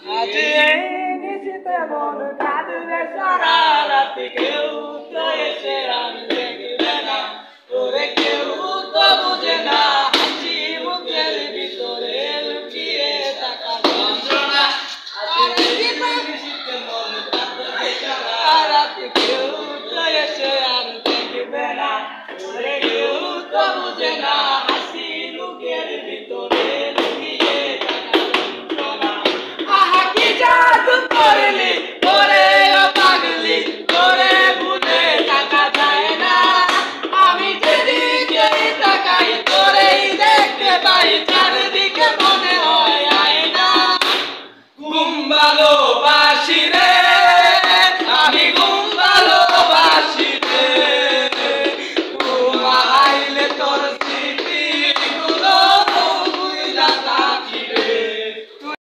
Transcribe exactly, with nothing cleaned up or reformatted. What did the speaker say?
আজ এই নিশিতে মন কাঁদবে সারা রাত, কেউ তো এসে আনবে